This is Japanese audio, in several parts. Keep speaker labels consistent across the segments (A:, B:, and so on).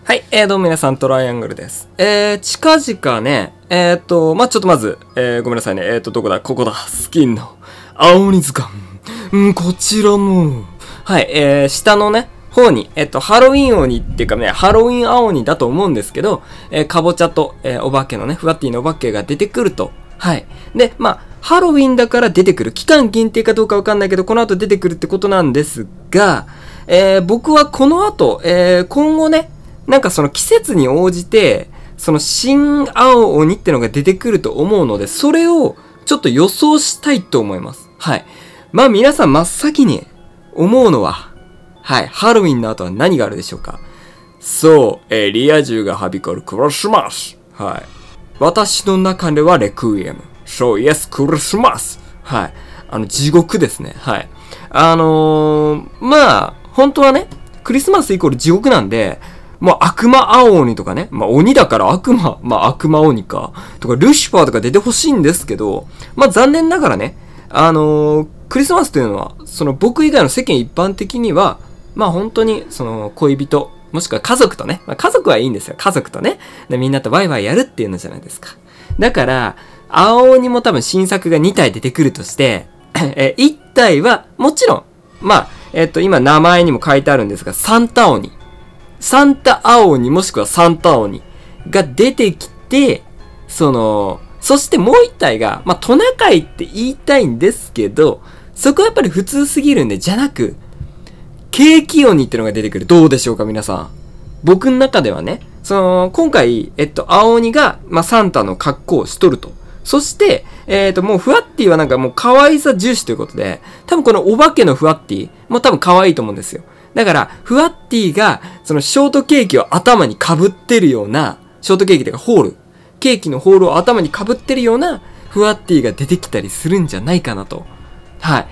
A: はい、どうも皆さん、トライアングルです。近々ね、ちょっとまず、ごめんなさいね。どこだここだ。スキンの、青鬼図鑑。こちらも。はい、下のね、方に、ハロウィン鬼っていうかね、ハロウィン青鬼だと思うんですけど、かぼちゃと、お化けのね、ふわっティのお化けが出てくると。はい。で、ハロウィンだから出てくる。期間限定かどうかわかんないけど、この後出てくるってことなんですが、僕はこの後、今後ね、なんかその季節に応じて、その新青鬼ってのが出てくると思うので、それをちょっと予想したいと思います。はい。皆さん真っ先に思うのは、はい、ハロウィンの後は何があるでしょうか。そう、リア充がはびこるクリスマス。はい。私の中ではレクイエム。そう、イエス、クリスマス。はい。地獄ですね。はい。本当はね、クリスマスイコール地獄なんで、もう悪魔青鬼とかね。鬼だから悪魔鬼か。とか、ルシファーとか出てほしいんですけど、残念ながらね、クリスマスというのは、その僕以外の世間一般的には、本当に、その恋人、もしくは家族とね。家族はいいんですよ。家族とね。で、みんなとワイワイやるっていうのじゃないですか。だから、青鬼も多分新作が2体出てくるとして、1体は、もちろん、今名前にも書いてあるんですが、サンタ鬼。サンタ青鬼もしくはサンタ鬼が出てきて、そしてもう一体が、トナカイって言いたいんですけど、そこはやっぱり普通すぎるんで、じゃなく、ケーキ鬼ってのが出てくる。どうでしょうか、皆さん。僕の中ではね、今回、青鬼が、サンタの格好をしとると。そして、もうフワッティはなんかもう可愛さ重視ということで、多分このお化けのフワッティも多分可愛いと思うんですよ。だから、フワッティが、そのショートケーキを頭に被ってるような、ショートケーキというかホール、ケーキのホールを頭に被ってるような、フワッティが出てきたりするんじゃないかなと。はい。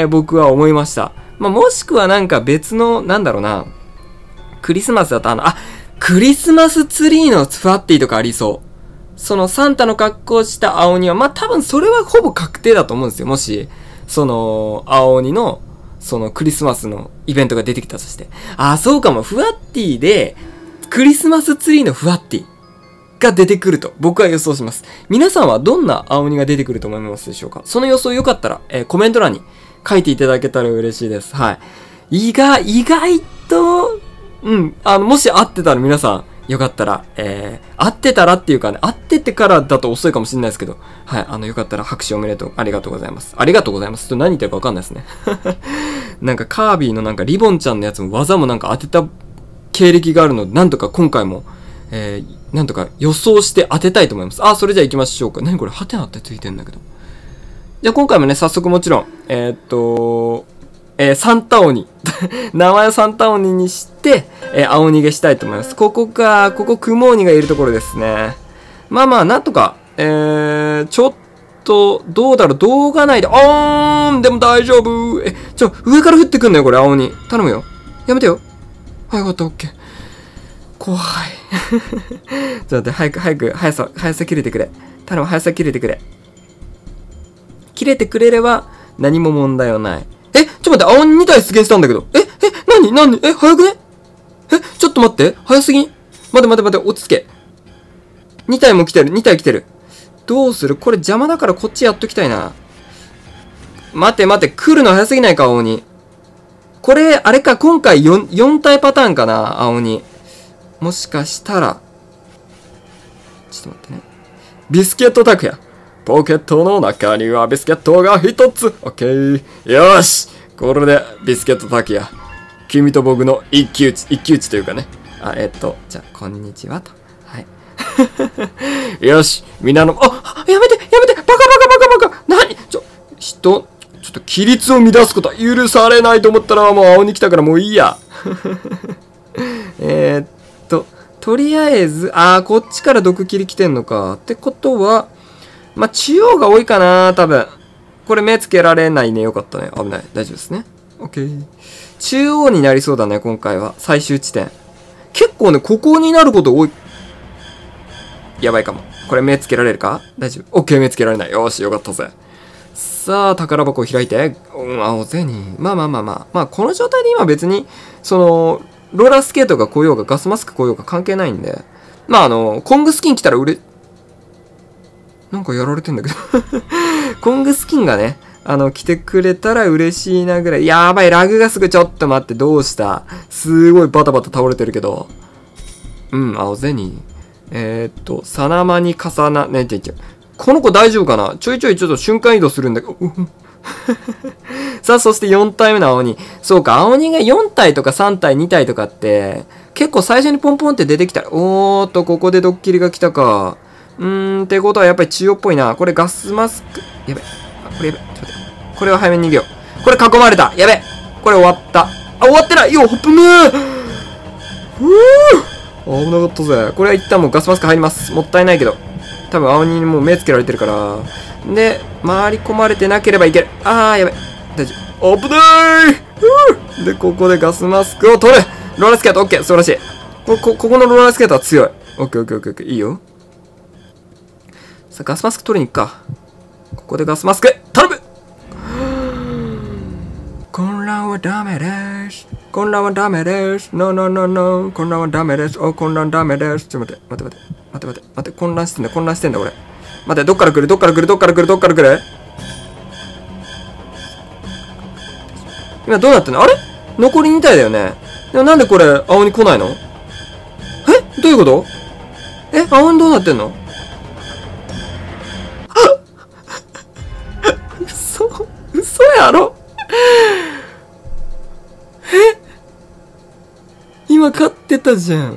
A: 僕は思いました。もしくはなんか別の、なんだろうな、クリスマスだとクリスマスツリーのフワッティとかありそう。そのサンタの格好をした青鬼は、多分それはほぼ確定だと思うんですよ。もし、その、青鬼の、そのクリスマスのイベントが出てきたとして。そうかも。フワッティで、クリスマスツリーのフワッティが出てくると僕は予想します。皆さんはどんな青鬼が出てくると思いますでしょうか。その予想よかったら、コメント欄に書いていただけたら嬉しいです。はい。意外と、もし合ってたら皆さん、よかったら、合ってたらっていうかね、合っててからだと遅いかもしれないですけど、はい、よかったら拍手おめでとう、ありがとうございます。ありがとうございます。ちょっと何言ってるかわかんないですね。なんかカービィのなんかリボンちゃんのやつも技もなんか当てた経歴があるので、なんとか今回も、なんとか予想して当てたいと思います。それじゃあ行きましょうか。何これ、ハテナってついてんだけど。じゃあ今回もね、早速もちろん、サンタ鬼。名前をサンタ鬼にして、青逃げしたいと思います。ここ雲鬼がいるところですね。なんとか、ちょっと、どうだろう、動画内で、でも大丈夫。上から降ってくんのよ、これ、青鬼。頼むよ。やめてよ。はい、よかった、オッケー。怖い。ちょっと待って、速さ切れてくれ。頼む、速さ切れてくれ。切れてくれれば、何も問題はない。ちょっと待って、青鬼2体出現したんだけど。何早くねちょっと待って。早すぎん。待て、落ち着け。2体も来てる、2体来てる。どうするこれ邪魔だからこっちやっときたいな。待て、来るの早すぎないか、青鬼。これ、あれか、今回4体パターンかな、青鬼。もしかしたら。ちょっと待ってね。ビスケット拓也。ポケットの中にはビスケットが1つ。オッケー。よーし。これで、ビスケット拓也。君と僕の一騎打ちというかね。じゃあ、こんにちはと。はい。よし。みんなの、やめてバカ何ちょっと規律を乱すことは許されないと思ったら、もう青に来たからもういいや。とりあえず、こっちから毒切り来てんのか。ってことは、中央が多いかな、多分。これ目つけられないね。よかったね。危ない。大丈夫ですね。オッケー。中央になりそうだね、今回は。最終地点。結構ね、ここになること多い。やばいかも。これ目つけられるか大丈夫。オッケー、目つけられない。よーし、よかったぜ。さあ、宝箱を開いて。青銭。この状態で今別に、 ローラースケートが来ようが、ガスマスク来ようが関係ないんで。まあコングスキン来たらなんかやられてんだけど。コングスキンがね、来てくれたら嬉しいなぐらい。やばい、ラグがすぐちょっと待って、どうしたすごいバタバタ倒れてるけど。青銭。サナマに重な、ね、この子大丈夫かなちょいちょいちょっと瞬間移動するんだけど。さあ、そして4体目の青鬼。そうか、青鬼が4体とか3体、2体とかって、結構最初にポンポンって出てきた。ここでドッキリが来たか。ってことはやっぱり中央っぽいな。これガスマスク。やべ。これやべ。ちょっと待って。これは早めに逃げよう。これ囲まれた。やべ。これ終わった。終わってないよ、ホップムー危なかったぜ。これは一旦もうガスマスク入ります。もったいないけど。多分青鬼にもう目つけられてるから。で、回り込まれてなければいける。やべ。大丈夫。危ないで、ここでガスマスクを取る。ローラースケート、オッケー、素晴らしい。ここのローラースケートは強い。オッケー、オッケー、オッケー、いいよ。さあ、ガスマスク取りに行くか。ここでガスマスク、頼む混乱はダメです。混乱はダメです。ノーノーノーノー。混乱はダメです。混乱ダメです。ちょっと待って。混乱してんだ、俺。待って、どっから来る今どうなってんのあれ残り2体だよね。でもなんでこれ、青に来ないのどういうこと青にどうなってんの嘘やろ今勝ってたじゃん。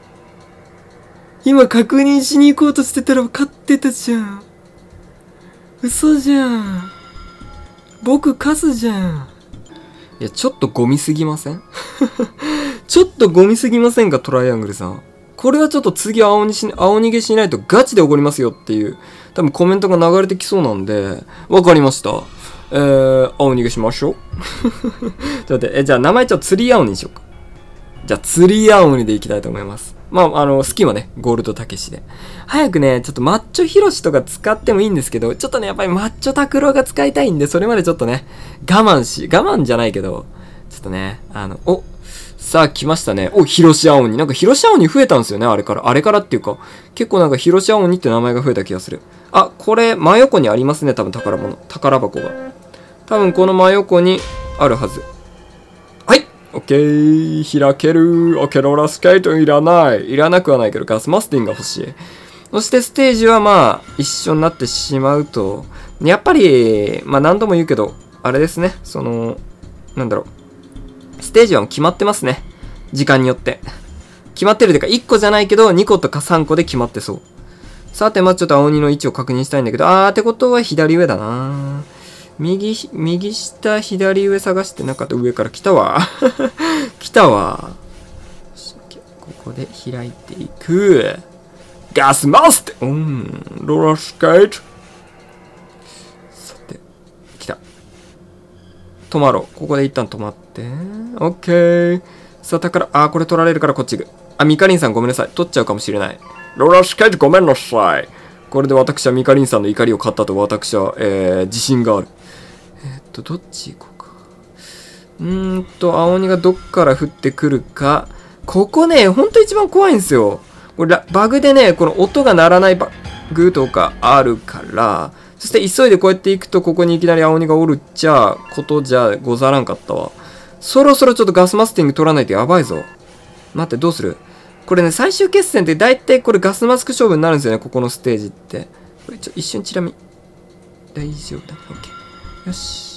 A: 今確認しに行こうとしてたら勝ってたじゃん。嘘じゃん。僕勝つじゃん。いや、ちょっとゴミすぎませんちょっとゴミすぎませんか、トライアングルさん。これはちょっと次青逃げしないとガチで怒りますよっていう、多分コメントが流れてきそうなんで、わかりました。青逃げしましょう。ちょっと待って、じゃあ名前ちょっと釣り青にしようか。じゃあ釣り青にでいきたいと思います。スキンはね、ゴールドたけしで。早くね、ちょっとマッチョヒロシとか使ってもいいんですけど、ちょっとね、やっぱりマッチョタクロが使いたいんで、それまでちょっとね、我慢じゃないけど、ちょっとね、さあ来ましたね。ヒロシ青鬼。なんかヒロシ青鬼増えたんですよね、あれからっていうか、結構なんかヒロシ青鬼って名前が増えた気がする。これ、真横にありますね、多分宝箱が。多分この真横にあるはず。はい、オッケー、開ける。オッケー、ローラースケートいらない。いらなくはないけど、ガスマスティンが欲しい。そしてステージは一緒になってしまうと、やっぱり、何度も言うけど、あれですね、なんだろう。ステージはもう決まってますね。時間によって。決まってるというか、1個じゃないけど、2個とか3個で決まってそう。さて、ちょっと青鬼の位置を確認したいんだけど、ってことは左上だな。右下、左上探してなかった。上から来たわ。来たわ。ここで開いていく。ガスマステローラースケート。さて、来た。止まろう。ここで一旦止まって。オッケー。さあ、これ取られるからこっち行く。ミカリンさんごめんなさい。取っちゃうかもしれない。ローラースケートごめんなさい。これで私はミカリンさんの怒りを買ったと私は、自信がある。どっち行こうか。青鬼がどっから降ってくるか。ここね、ほんと一番怖いんですよ。これバグでね、この音が鳴らないバグとかあるから、そして急いでこうやって行くと、ここにいきなり青鬼がおるっちゃ、ことじゃござらんかったわ。そろそろちょっとガスマスティング取らないとやばいぞ。待って、どうする？これね、最終決戦って大体これガスマスク勝負になるんですよね、ここのステージって。これ一瞬チラ見。大丈夫だ。オッケー。よし。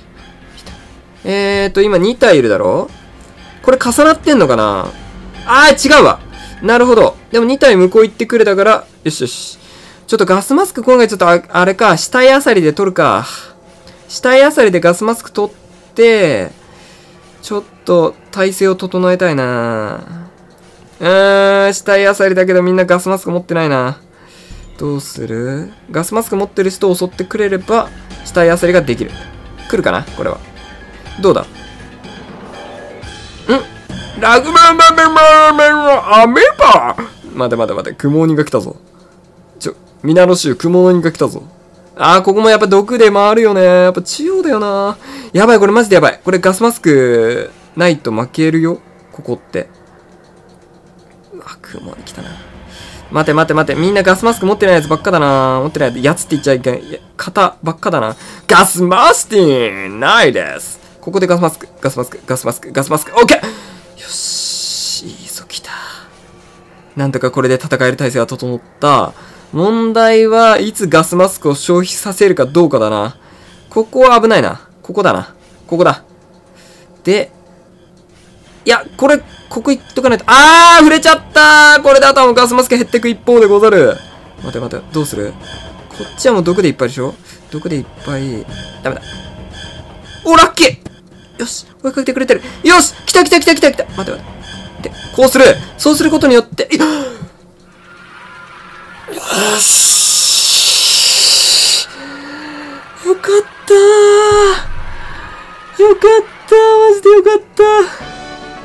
A: 今2体いるだろ？これ重なってんのかな？違うわ。なるほど。でも2体向こう行ってくれたから、よしよし。ちょっとガスマスク今回ちょっとあれか、死体あさりで取るか。死体あさりでガスマスク取って、ちょっと体勢を整えたいな。死体あさりだけどみんなガスマスク持ってないな。どうする？ガスマスク持ってる人を襲ってくれれば、死体あさりができる。来るかなこれは。どうだ？ラグマンマメマメアメバ待て。雲鬼が来たぞ。皆の衆、雲鬼が来たぞ。ここもやっぱ毒で回るよね。やっぱ中央だよな。やばい、これマジでやばい。これガスマスクないと負けるよ。 ここって。うわ、雲に来たな。待て待て待て。みんなガスマスク持ってないやつばっかだな。持ってないやつって言っちゃいけない。いや、型ばっかだな。ガスマスティンないです。ここでガスマスク、ガスマスク、ガスマスク、ガスマスク。オッケー。よし。いいぞ、来た。なんとかこれで戦える体制が整った。問題はいつガスマスクを消費させるかどうかだな。ここは危ないな。ここだな。ここだ。で、いや、これ、ここ行っとかないと。触れちゃったー。これであとはもうガスマスク減ってく一方でござる。待て待て、どうする？こっちはもう毒でいっぱいでしょ？毒でいっぱい。ダメだ。お、ラッキー！よし、追いかけてくれてる。よし！来た来た来た来た来た！待て待て。で、こうする。そうすることによって、よし！よかったー。よかったー。マジでよかったー。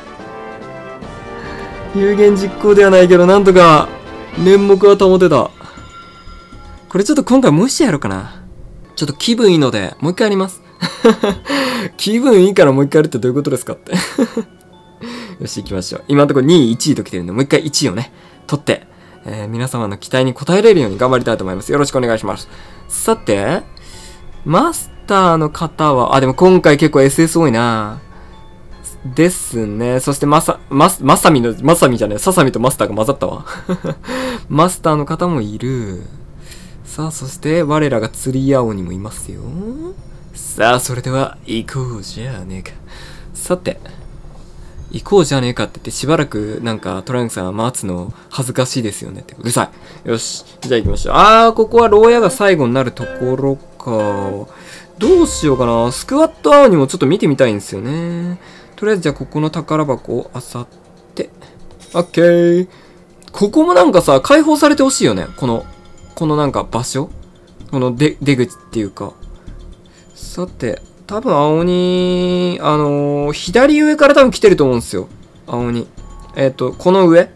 A: 有言実行ではないけど、なんとか、面目は保てた。これちょっと今回もう一試合やろうかな。ちょっと気分いいので、もう一回やります。気分いいからもう一回やるってどういうことですかって。よし、行きましょう。今のところ2位、1位と来てるんで、もう一回1位をね、取って、皆様の期待に応えれるように頑張りたいと思います。よろしくお願いします。さて、マスターの方は、でも今回結構 SS 多いな。ですね。そしてまさみじゃない、ささみとマスターが混ざったわ。マスターの方もいる。さあ、そして我らが釣り青にもいますよ。さあ、それでは行こうじゃねえか。さて、行こうじゃねえかって言ってしばらくなんかトランクさん待つの恥ずかしいですよねって。うるさい。よし。じゃあ行きましょう。ここは牢屋が最後になるところか。どうしようかな。スクワット青にもちょっと見てみたいんですよね。とりあえずじゃあここの宝箱を漁って。オッケー。ここもなんかさ、解放されてほしいよね。このなんか場所？この出口っていうか。さて、多分青鬼、左上から多分来てると思うんですよ。青鬼。この上？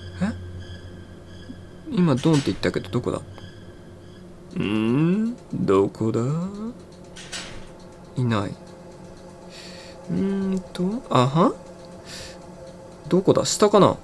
A: 今ドンって言ったけど、どこだ？どこだ？いない。どこだ？下かな？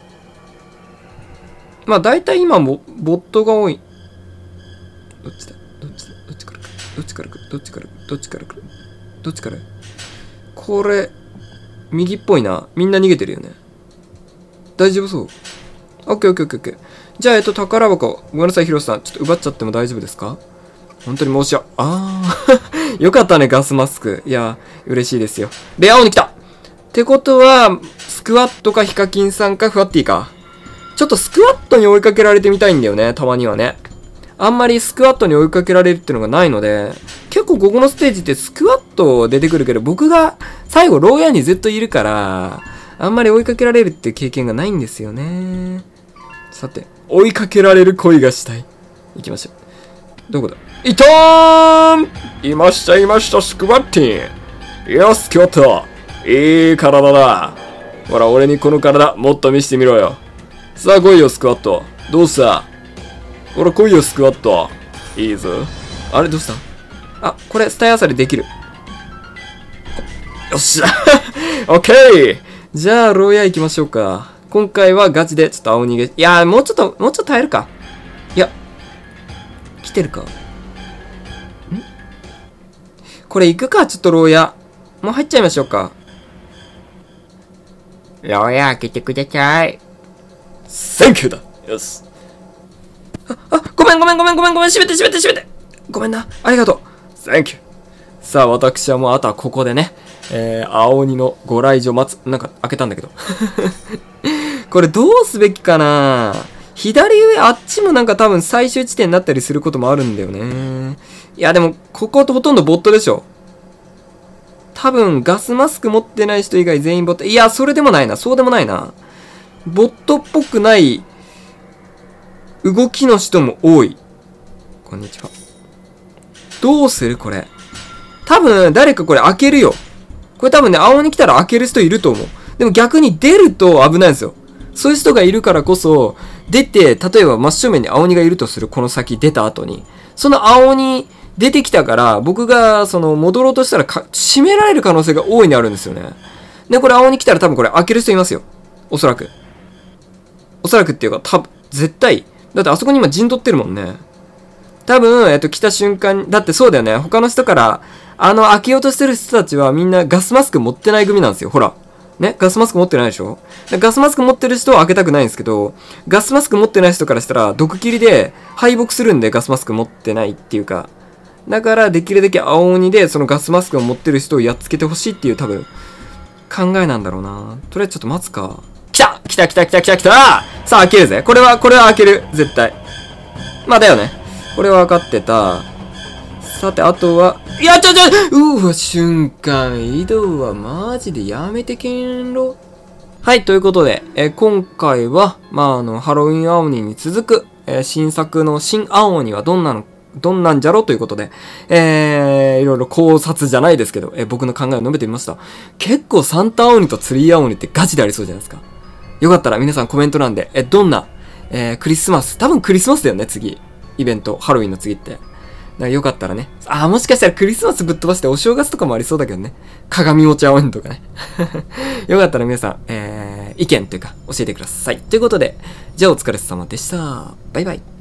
A: まあ大体今もボットが多い。どっちだ？どっちから来る？どっちから来る？どっちから来る？どっちから来る？どっちから？これ、右っぽいな。みんな逃げてるよね。大丈夫そう？オッケーオッケーオッケーオッケー。じゃあ、宝箱。ごめんなさい、ヒロシさん。ちょっと奪っちゃっても大丈夫ですか？本当に申し訳、よかったね、ガスマスク。いや、嬉しいですよ。で、青に来た！ってことは、スクワットかヒカキンさんかフワッティか。ちょっとスクワットに追いかけられてみたいんだよね、たまにはね。あんまりスクワットに追いかけられるっていうのがないので、結構ここのステージってスクワット出てくるけど、僕が最後牢屋にずっといるから、あんまり追いかけられるっていう経験がないんですよね。さて、追いかけられる恋がしたい。行きましょう。どこだ？いたーん！いました、いました、スクワッティン！よし、スクワット！いい体だ。ほら、俺にこの体、もっと見せてみろよ。さあ、来いよ、スクワット。どうした？ほら、来いよ、スクワット。いいぞ。あれ、どうした？これ、スタイアサリできる。よっしゃオッケー！じゃあ、牢屋行きましょうか。今回はガチで、ちょっと青逃げ。いやー、もうちょっと耐えるか。いや、来てるか。これ行くか、ちょっと牢屋。もう入っちゃいましょうか。牢屋開けてください。センキューだ。よし。ごめん。閉めて。ごめんな。ありがとう。センキュー。さあ、私はもう、あとはここでね、青鬼のご来場待つ。なんか、開けたんだけど。これどうすべきかな？左上、あっちもなんか多分最終地点になったりすることもあるんだよね。いや、でも、ここほとんどボットでしょ。多分、ガスマスク持ってない人以外全員ボット。いや、それでもないな。そうでもないな。ボットっぽくない動きの人も多い。こんにちは。どうするこれ。多分、誰かこれ開けるよ。これ多分ね、青に来たら開ける人いると思う。でも逆に出ると危ないんですよ。そういう人がいるからこそ、出て、例えば真正面に青鬼がいるとする、この先出た後に。その青鬼出てきたから、僕が、戻ろうとしたら閉められる可能性が大いにあるんですよね。 で、これ青鬼来たら多分これ開ける人いますよ。おそらく。おそらくっていうか、絶対。だってあそこに今陣取ってるもんね。多分、来た瞬間、だってそうだよね。他の人から、開けようとしてる人たちはみんなガスマスク持ってない組なんですよ。ほら。ね、ガスマスク持ってないでしょ。ガスマスク持ってる人は開けたくないんですけど、ガスマスク持ってない人からしたら、毒切りで敗北するんでガスマスク持ってないっていうか。だから、できるだけ青鬼で、そのガスマスクを持ってる人をやっつけてほしいっていう多分、考えなんだろうな。とりあえずちょっと待つか。来た来た来た来た来た来たさあ開けるぜ。これは開ける。絶対。まあだよね。これは分かってた。さて、あとは、瞬間移動はマジでやめてけんろ。はい、ということで、今回は、ハロウィン青鬼に続く、新作の新青鬼はどんなんじゃろということで、いろいろ考察じゃないですけど、僕の考えを述べてみました。結構サンタ青鬼とツリー青鬼ってガチでありそうじゃないですか。よかったら皆さんコメント欄で、どんな、クリスマス、多分クリスマスだよね、次。イベント、ハロウィンの次って。よかったらね。もしかしたらクリスマスぶっ飛ばしてお正月とかもありそうだけどね。鏡餅青鬼とかね。よかったら皆さん、意見というか教えてください。ということで、じゃあお疲れ様でした。バイバイ。